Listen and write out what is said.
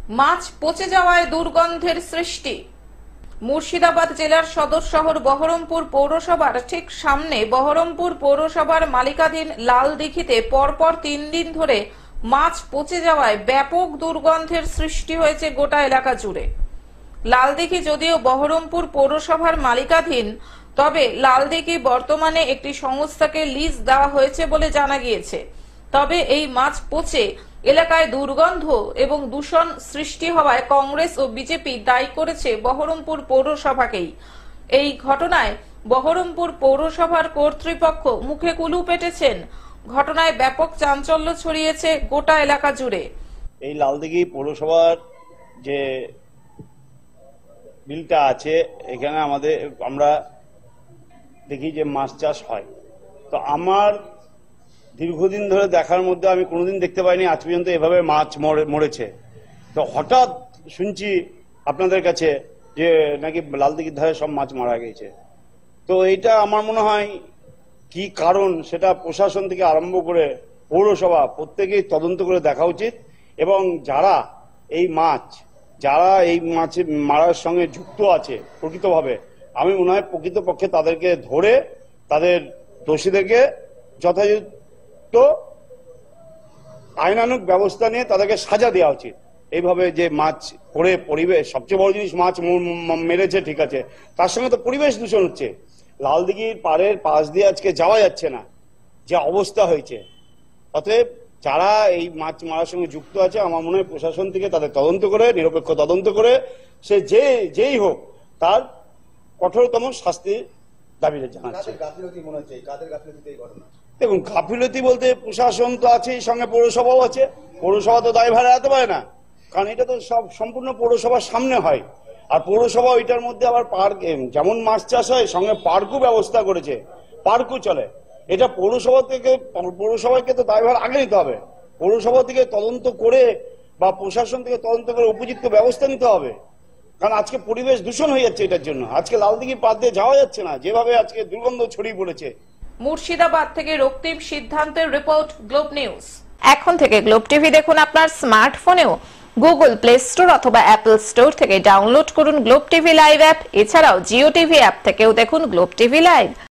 মাছ পচে যাওয়ায় দুর্গন্ধের সৃষ্টি। মুর্শিদাবাদ জেলার সদর শহর বহরমপুর পৌরসভার ঠিক সামনে বহরমপুর পৌরসভার মালিকাধীন লালদিঘিতে পরপর 3 দিন ধরে মাছ পচে যাওয়ায় ব্যাপক দুর্গন্ধের সৃষ্টি হয়েছে গোটা এলাকা জুড়ে। লালদিঘি যদিও বহরমপুর পৌরসভার মালিকাধীন, তবে লালদিঘি বর্তমানে একটি সংস্থাকে লিজ দেওয়া হয়েছে বলে জানা গিয়েছে। তবে এই মাছ পচে এলাকায় দুর্গন্ধ এবং দূষণ সৃষ্টি হওয়ায় কংগ্রেস ও বিজেপি দায়ী করেছে বহরমপুর পৌরসভাকেই। এই ঘটনায় বহরমপুর পৌরসভার কর্তৃপক্ষ মুখে কুলু পেটেছেন। ঘটনায় ব্যাপক চাঞ্চল্য ছড়িয়েছে গোটা এলাকা জুড়ে। এই লালদিঘি পৌরসভার যে বিলটা আছে, এখানে আমরা দেখি যে মাছ চাষ হয়। তো আমার দীর্ঘদিন ধরে দেখার মধ্যে আমি কোনোদিন দেখতে পাইনি আজ পর্যন্ত এভাবে মাছ মরেছে। তো হঠাৎ শুনছি আপনাদের কাছে যে নাকি লালদিঘির ধারে সব মাছ মারা গেছে। তো এইটা আমার মনে হয় কি কারণ, সেটা প্রশাসন থেকে আরম্ভ করে পৌরসভা প্রত্যেকেই তদন্ত করে দেখা উচিত। এবং যারা এই মাছ মারার সঙ্গে যুক্ত আছে প্রকৃতভাবে, আমি মনে হয় প্রকৃতপক্ষে তাদেরকে ধরে তাদের দোষীদেরকে যথাযথ আইনানুগ ব্যবস্থা নিয়ে তাদেরকে সাজা দেওয়া উচিত। এইভাবে যে মাছ পড়ে পরিবেশ, সবচেয়ে বড় জিনিস মাছ মেরেছে ঠিক আছে, তার সঙ্গে তো পরিবেশ দূষণ হচ্ছে। লালদিঘির পাশ দিয়ে আজকে যাওয়া যাচ্ছে না, যে অবস্থা হয়েছে। অতএব যারা এই মাছ মারার সঙ্গে যুক্ত আছে, আমার মনে হয় প্রশাসন থেকে তাদের তদন্ত করে, নিরপেক্ষ তদন্ত করে, সে যেই হোক তার কঠোরতম শাস্তি দাবি জানাচ্ছে। দেখুন, গাফিলতি বলতে প্রশাসন তো আছে, সঙ্গে পৌরসভাও আছে। পৌরসভা তো দায়ভার এড়াতে পারে না, কারণ এটা তো সব সম্পূর্ণ পৌরসভার সামনে হয়। আর পৌরসভা ওইটার মধ্যে আবার পার্ক, যেমন মাছ চাষ হয় সঙ্গে পার্কও ব্যবস্থা করেছে, পার্কও চলে। এটা পৌরসভাকে তো দায়ভার আগে নিতে হবে। পৌরসভা থেকে তদন্ত করে বা প্রশাসন থেকে তদন্ত করে উপযুক্ত ব্যবস্থা নিতে হবে। কারণ আজকে পরিবেশ দূষণ হয়ে যাচ্ছে এটার জন্য। আজকে লালদিঘি পার দিয়ে যাওয়া যাচ্ছে না, যেভাবে আজকে দুর্গন্ধ ছড়িয়ে পড়েছে। মুর্শিদাবাদ থেকে রক্তিম সিদ্ধান্তের রিপোর্ট, গ্লোব নিউজ। এখন থেকে গ্লোব টিভি দেখুন আপনার স্মার্টফোনেও। গুগল প্লে স্টোর অথবা অ্যাপল স্টোর থেকে ডাউনলোড করুন গ্লোব টিভি লাইভ অ্যাপ। এছাড়াও জিও টিভি অ্যাপ থেকেও দেখুন গ্লোব টিভি লাইভ।